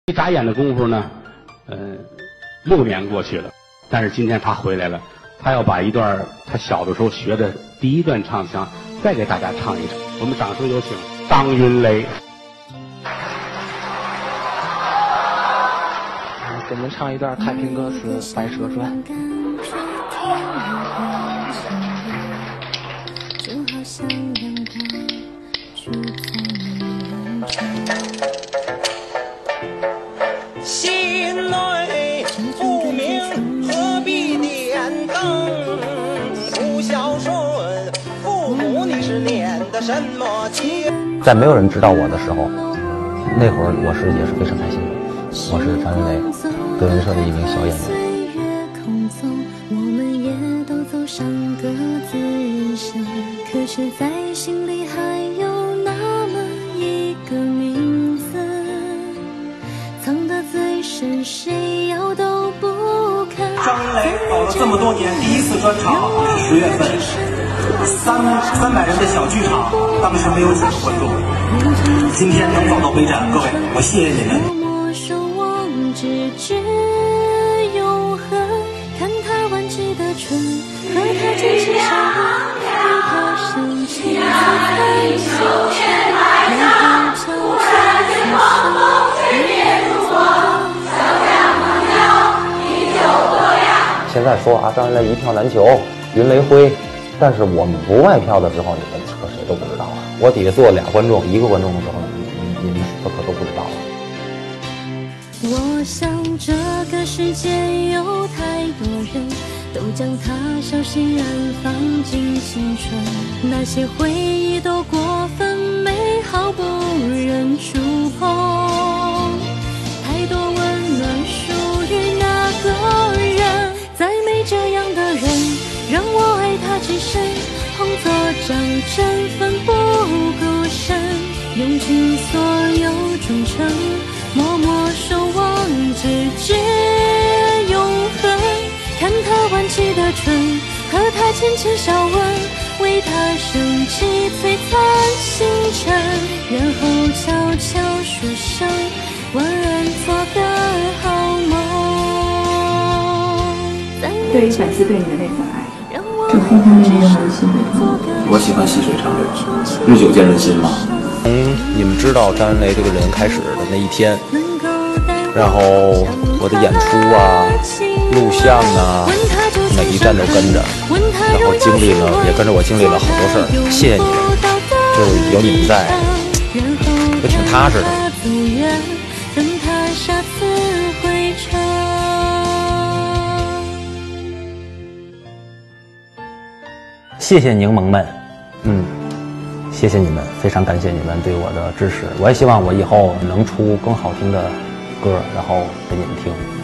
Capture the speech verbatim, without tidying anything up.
一眨眼的功夫呢，呃，六年过去了，但是今天他回来了，他要把一段他小的时候学的第一段唱腔再给大家唱一唱。我们掌声有请张云雷。 给我们唱一段太平歌词《白蛇传》。 心累不明何必点灯，不孝顺父母你是念的什么经？ 在没有人知道我的时候，那会儿我是也是非常开心的。我是张云雷，德云社的一名小演员。 我们也都走上各自人生，可是在心里还有那么一个名字，藏得最深，谁要都不肯。 张云雷搞了这么多年，第一次专场是十月份，三三百人的小剧场，当时没有几个观众。今天能走到北展，各位，我谢谢你们。 只知永恒，看他弯起的唇和他坚持笑容，为他升起自叹心声，然后悄悄地说现在说啊，张云雷一票难求，云雷辉，但是我们不卖票的时候，你们可谁都不知道啊。我底下坐俩观众，一个观众的时候，你你你们可可都不知道啊。 我想这个世界有太多人都将它小心安放进青春，那些回忆都过分美好，不忍触碰。太多温暖属于那个人，再没这样的人让我爱他至深，红作掌针奋不顾身，用尽所有忠诚，默默守望，直至永恒。看他弯起的唇和他浅浅笑吻，为他升起璀璨星辰，然后悄悄说声晚安，做个好梦。 对于粉丝对你的那份爱，这非常令人心会痛。 我喜欢细水长流，日久见人心嘛。 从你们知道张云雷这个人开始的那一天，然后我的演出啊、录像啊，每一站都跟着，然后经历了，也跟着我经历了好多事儿。谢谢你们，就是有你们在，就挺踏实的。谢谢柠檬们，嗯。谢谢你们，非常感谢你们对我的支持。我也希望我以后能出更好听的歌，然后给你们听。